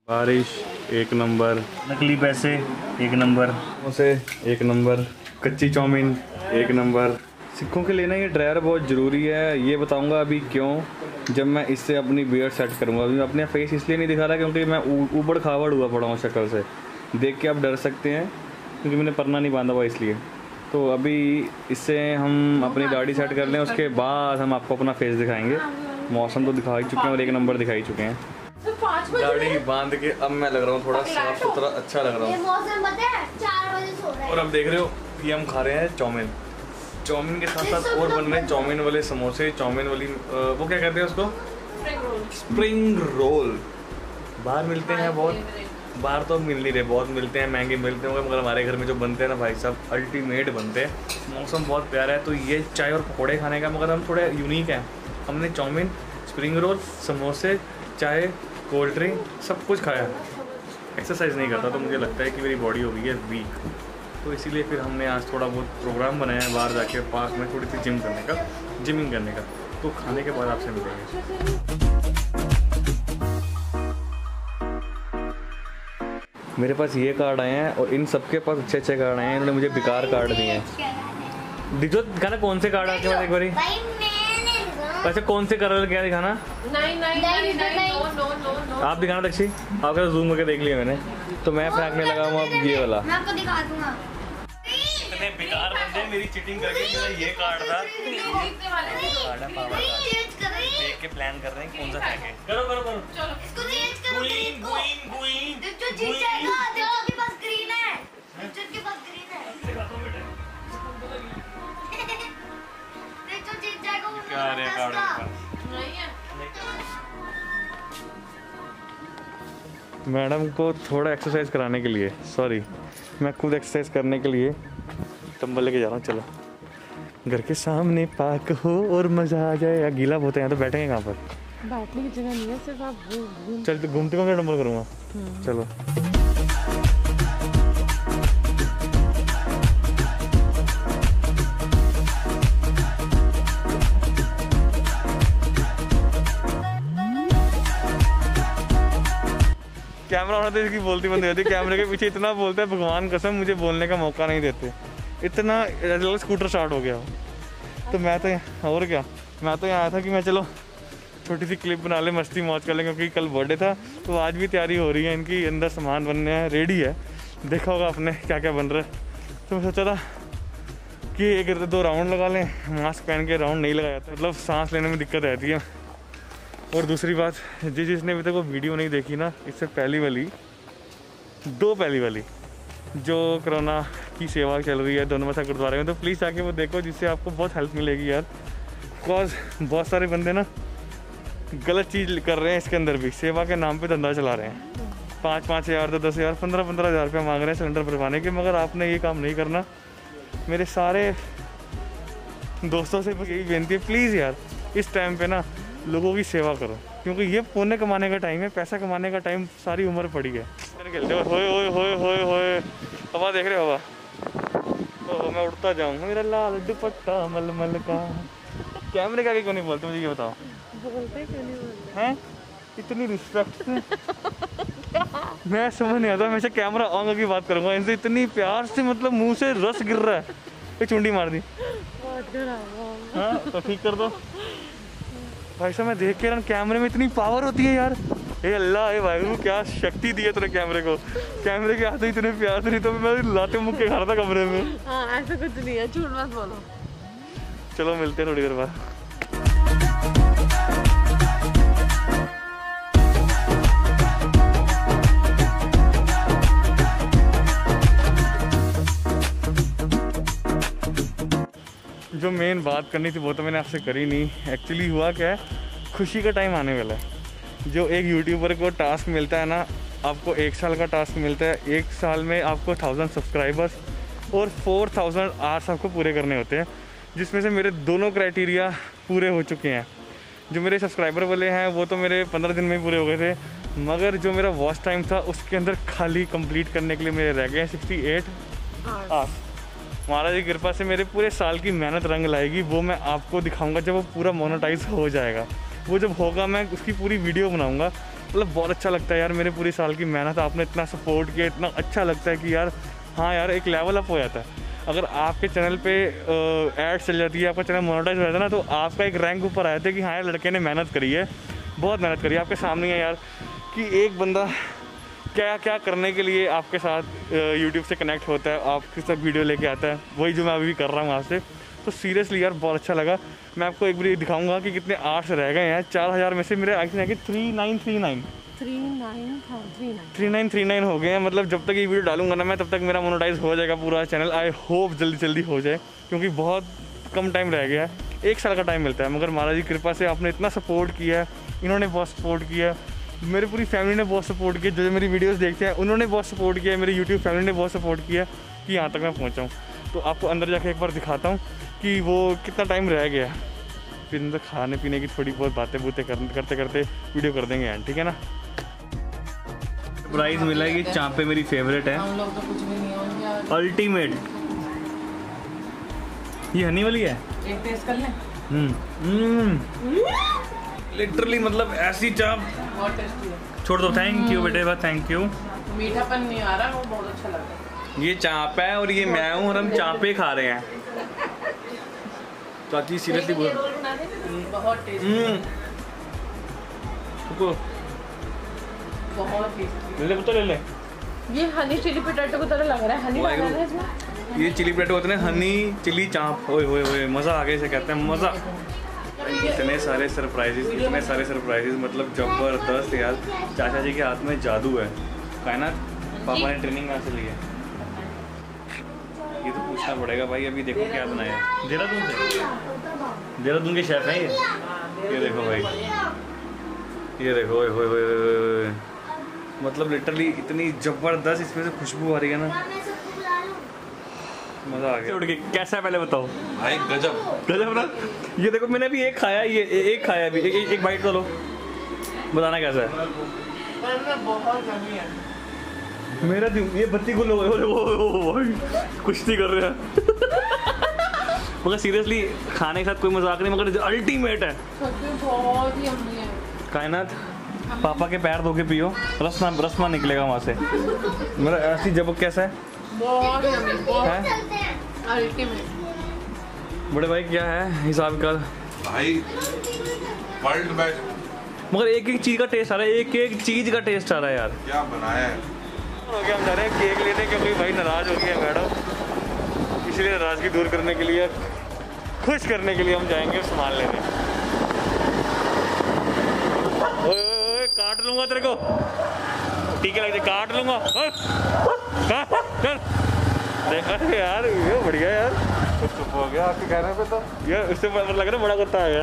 बारिश एक नंबर, नकली पैसे एक नंबर, समोसे एक नंबर, कच्ची चाउमीन एक नंबर। सिखों के लिए ना ये ड्रायर बहुत ज़रूरी है, ये बताऊंगा अभी क्यों। जब मैं इससे अपनी बियर्ड सेट करूंगा, अभी मैं अपने फेस इसलिए नहीं दिखा रहा क्योंकि मैं ऊबड़ खाबड़ हुआ पड़ा हूँ शक्ल से, देख के आप डर सकते हैं क्योंकि मैंने परना नहीं बांधा हुआ इसलिए। तो अभी इससे हम अपनी दाढ़ी सेट कर लें, उसके बाद हम आपको अपना फेस दिखाएंगे। मौसम तो दिखा ही चुके हैं और एक नंबर दिखाई चुके हैं। दाढ़ी बांध के अब मैं लग रहा हूँ थोड़ा साफ सुथरा, अच्छा लग रहा हूँ। और अब देख रहे हो ये हम खा रहे हैं चाउमीन। चाउमीन के साथ साथ और बन रहे हैं चाउमीन वाले समोसे, चाउमीन वाली वो क्या कहते हैं उसको, स्प्रिंग रोल। बाहर मिलते हैं बहुत, बाहर तो मिल नहीं रहे, बहुत मिलते हैं, महंगे मिलते होंगे, मगर हमारे घर में जो बनते हैं ना भाई साहब अल्टीमेट बनते हैं। मौसम बहुत प्यारा है तो ये चाय और पकौड़े खाने का, मगर हम थोड़े यूनिक हैं। हमने चाउमीन, स्प्रिंग रोल, समोसे, चाय, कोल्ड ड्रिंक सब कुछ खाया। एक्सरसाइज नहीं करता तो मुझे लगता है कि मेरी बॉडी हो गई है वीक, तो इसीलिए फिर हमने आज थोड़ा बहुत प्रोग्राम बनाया है बाहर जाके पार्क में थोड़ी सी जिमिंग करने का। तो खाने के बाद आपसे मिलेंगे। मेरे पास ये कार्ड आए हैं और इन सबके पास अच्छे अच्छे कार्ड आए हैं, इन्होंने मुझे बेकार कार्ड दिए हैं। दिखो दिखाना कौन से कार्ड आते हैं एक बारी। अच्छा कौन से कलर क्या दिखाना? आप दिखाना दक्षी, आपका जूम करके देख लिया मैंने, तो मैं फेंकने लगा हूँ अब ये वाला। मैं आपको दिखा दूंगा। इतने बेकार बंदे मेरी चीटिंग करके, मेरा ये कार्ड था, कार्ड है पावर कार्ड, देख के प्लान कर रहे हैं कौन सा फेंके। करो करो करो, इसको चेंज करो। गुइन गुइन गुइन, जो जीत जाएगा, देखो के पास ग्रीन है, जो के पास ग्रीन है, जो जीत जाएगा वो क्या रे कार्ड नहीं है। मैडम को थोड़ा एक्सरसाइज कराने के लिए, सॉरी मैं खुद एक्सरसाइज करने के लिए डंबल लेके जा रहा हूँ। चलो घर के सामने पार्क हो और मज़ा आ जाए। या गीला बहुत है यहाँ, तो बैठेंगे कहाँ पर? बैठने की जगह नहीं है, सिर्फ आप घूम। चल तो घूमते घूमते डंबल करूँगा। चलो कैमरा होना तो इसकी बोलती बंद हो जाती है। कैमरे के पीछे इतना बोलता है, भगवान कसम मुझे बोलने का मौका नहीं देते। इतना स्कूटर स्टार्ट हो गया हो। तो मैं तो और क्या, मैं तो यहाँ आया था कि मैं चलो छोटी सी क्लिप बना ले, मस्ती मौज कर लें, क्योंकि कल बर्थडे था। तो आज भी तैयारी हो रही है इनकी, अंदर सामान बनने हैं, रेडी है, देखा होगा आपने क्या क्या बन रहा है। तो मैं सोचा था कि एक 2 राउंड लगा लें। मास्क पहन के राउंड नहीं लगाया था, मतलब सांस लेने में दिक्कत रहती है। और दूसरी बात, जिसने अभी तक वो वीडियो नहीं देखी ना, इससे पहली वाली जो कोरोना की सेवा चल रही है दोनों मसा गुरुद्वारे में, तो प्लीज़ आके वो देखो, जिससे आपको बहुत हेल्प मिलेगी यार। बिकॉज बहुत सारे बंदे ना गलत चीज़ कर रहे हैं, इसके अंदर भी सेवा के नाम पे धंधा चला रहे हैं। 5-5 हज़ार, 10-10 हज़ार, 15-15 हज़ार रुपये मांग रहे हैं सिलेंडर भरवाने के, मगर आपने ये काम नहीं करना। मेरे सारे दोस्तों से यही बेनती है, प्लीज़ यार इस टाइम पे ना लोगों की सेवा करो, क्योंकि ये पुण्य कमाने का टाइम है, पैसा कमाने का टाइम सारी उम्र पड़ी है। खेलते हो होए होए होए होए होए, हवा देख रहे हो, हवा। तो मैं उड़ता जाऊँगा, मेरा लाल दुपट्टा मलमल का। कैमरे का क्यों नहीं बोलते मुझे ये बताओ? बोलते क्यों नहीं बोलते हैं इतनी रिस्पेक्ट। मैं समझ नहीं आता, हमेशा कैमरा ऑन की बात करूँगा इनसे, इतनी प्यार से, मतलब मुँह से रस गिर रहा है। एक चुंडी मार दी। हाँ तो ठीक कर दो भाई साहब। मैं देख के रहा, कैमरे में इतनी पावर होती है यार। हे अल्लाह, हे वाहिगुरु, क्या शक्ति दी है तेरे कैमरे को। कैमरे के हाथ इतने प्यार से, नहीं तो मैं लाते मुक्के खा रहा था कमरे में। हाँ ऐसा कुछ नहीं है, झूठ मत बोलो। चलो मिलते हैं थोड़ी देर बाद। जो मेन बात करनी थी वो तो मैंने आपसे करी नहीं। एक्चुअली हुआ क्या है, खुशी का टाइम आने वाला है। जो एक यूट्यूबर को टास्क मिलता है ना, आपको 1 साल का टास्क मिलता है। 1 साल में आपको 1000 सब्सक्राइबर्स और 4000 आवर्स आपको पूरे करने होते हैं, जिसमें से मेरे दोनों क्राइटेरिया पूरे हो चुके हैं। जो मेरे सब्सक्राइबर वाले हैं वो तो मेरे 15 दिन में ही पूरे हो गए थे, मगर जो मेरा वॉच टाइम था उसके अंदर खाली कंप्लीट करने के लिए मेरे रह गए 68 आवर्स। महाराज की कृपा से मेरे पूरे साल की मेहनत रंग लाएगी, वो मैं आपको दिखाऊंगा जब वो पूरा मोनेटाइज हो जाएगा। वो जब होगा मैं उसकी पूरी वीडियो बनाऊंगा मतलब बहुत अच्छा लगता है यार, मेरे पूरी साल की मेहनत आपने इतना सपोर्ट किया, इतना अच्छा लगता है कि यार हाँ यार एक लेवल अप हो जाता है। अगर आपके चैनल पे ऐड चल जाती है, आपका चैनल मोनेटाइज हो जाता है ना, तो आपका एक रैंक ऊपर आ जाता है कि हाँ यार लड़के ने मेहनत करी है, बहुत मेहनत करी है। आपके सामने है यार कि एक बंदा क्या क्या करने के लिए आपके साथ यूट्यूब से कनेक्ट होता है, आपके साथ वीडियो लेके आता है, वही जो मैं अभी कर रहा हूँ आपसे। तो सीरियसली यार बहुत अच्छा लगा। मैं आपको एक बार दिखाऊंगा कि कितने आर्ट्स रह गए हैं। 4000 में से मेरे आई थिंक 3939 हो गए हैं। मतलब जब तक ये वीडियो डालूंगा ना मैं, तब तक मेरा मोनेटाइज हो जाएगा पूरा चैनल। आई होप जल्दी जल्दी हो जाए, क्योंकि बहुत कम टाइम रह गया है, 1 साल का टाइम मिलता है। मगर महाराज की कृपा से आपने इतना सपोर्ट किया है, इन्होंने बहुत सपोर्ट किया, मेरी पूरी फैमिली ने बहुत सपोर्ट किया, जो मेरी वीडियोस देखते हैं उन्होंने बहुत सपोर्ट किया, मेरी यूट्यूब फैमिली ने बहुत सपोर्ट किया कि यहाँ तक मैं पहुँचा हूँ। तो आपको अंदर जाके एक बार दिखाता हूँ कि वो कितना टाइम रह गया है। फिर अंदर खाने पीने की थोड़ी बहुत बातें बूतें करते करते वीडियो कर देंगे यार, ठीक है ना। प्राइस मिला है कि चाँपे मेरी फेवरेट है, हम लोग तो कुछ भी नहीं होंगे। अल्टीमेट। ये हनी वाली है, एक टेस्ट कर लें। लिटरली मतलब ऐसी चाप, बहुत टेस्टी है। छोड़ दो। थैंक यू बेटे, बस थैंक यू। मीठापन नहीं आ रहा, वो बहुत अच्छा लग रहा है। ये चाप है और ये मैं हूँ और हम चापे खा रहे हैं। चाची सीरियसली बोल, रोल बना दें, बहुत टेस्टी, बहुत टेस्टी। ले ले ले। ये हनी चिली पोटैटो की तरह लग रहा है। हनी डाला है इसमें। ये चिली पोटैटो होते हैं, हनी चिली चाप। ओए होए होए, मज़ा आ गया इसे कहते हैं, मज़ा। इतने सारे सरप्राइजेस, मतलब ज़बरदस्त यार। चाचा जी के हाथ में जादू है। कायनात पापा ने ट्रेनिंग कहाँ से ली है? ये तो पूछना पड़ेगा भाई। अभी देखो क्या बनाया, देहरादून के शेफ हैं ये देखो भाई, ये देखो। ओए होए होए होए, मतलब लिटरली इतनी ज़बरदस्त इसमें से खुशबू आ रही है ना, मज़ा आ गया। उड़ के कैसा है पहले बताओ भाई, गजब ना। ये देखो मैंने अभी एक खाया, ये एक खाया अभी, एक बाइट तो लो, बताना कैसा है। बहुत जमी है मेरा ये बत्ती को कुश्ती कर रहे हैं। मगर सीरियसली खाने के साथ कोई मजाक नहीं, मगर अल्टीमेट है, बहुत ही यम्मी है। कायनात पापा के पैर धो के पियो, रसना निकलेगा वहाँ से। मेरा ऐसी जब कैसा है, बहुत यम्मी, बहुत है अल्टीमेट। बड़े भाई क्या है हिसाब का भाई, वर्ल्ड बेस्ट। मगर एक एक चीज़ का टेस्ट आ रहा है, एक एक चीज़ का टेस्ट आ रहा है यार। क्या बनाया है। हो गया, हम जा रहे हैं केक लेने, क्योंकि भाई नाराज़ हो गया मैडम, इसलिए नाराज़गी दूर करने के लिए, खुश करने के लिए हम जाएंगे सामान लेने। ओए काट लूंगा तेरे को, टीके लग जाए, काट लूंगा। देखा यार, ये बढ़िया यार, चुप हो गया आपके कहने पे तो। यार उससे लग रहा है बड़ा कुत्ता आ गया।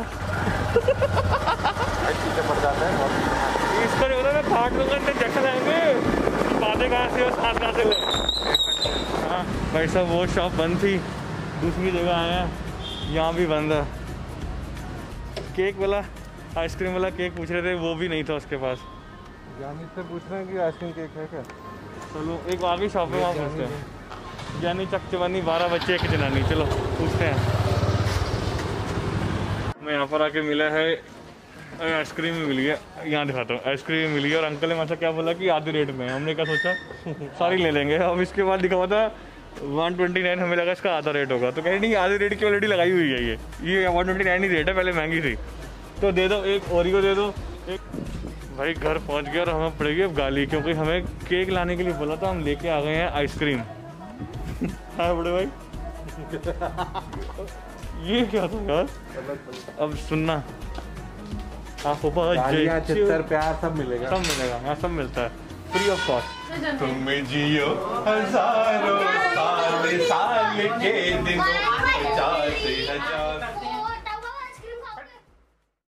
पीछे पड़ जाता है इसको जो मैं काट लूंगा, इंजेक्शन आएंगे, बातें कहाँ से और सांस कहाँ से ले। हाँ भाई साहब, वो शॉप बंद थी, दूसरी जगह आए हैं, यहाँ भी बंद है। केक वाला, आइसक्रीम वाला केक पूछ रहे थे, वो भी नहीं था उसके पास। ज्ञानी से पूछ रहे हैं कि आइसक्रीम केक है क्या। चलो एक आगे शॉप है, वहाँ पूछते हैं। ज्ञानी चकचवानी, 12 बच्चे एक जनानी, चलो पूछते हैं। मैं यहाँ पर आके मिला है, आइसक्रीम भी मिल गया, यहाँ दिखाता हूँ। आइसक्रीम मिल गया और अंकल ने मुझसे क्या बोला कि आधे रेट में। हमने क्या सोचा सारी ले लेंगे। अब इसके बाद दिखा था 129, हमें लगा इसका आधा रेट होगा, तो कहीं नहीं, आधे रेट की ऑलरेडी लगाई हुई है। ये 129 ही रेट है, पहले महंगी थी। तो दे दो, एक ओरियो दे दो एक। भाई घर पहुँच गया और हमें पड़ेगी अब गाली, क्योंकि हमें केक लाने के लिए बोला था, हम लेके आ गए हैं आइसक्रीम। हाँ बड़े भाई, ये क्या था यार। अब सुनना, चित्तर प्यार सब मिलेगा, सब मिलेगा यहाँ, सब मिलता है फ्री ऑफ कॉस्ट। तुम्हें जियो हजारों साल के दिनों, 50,000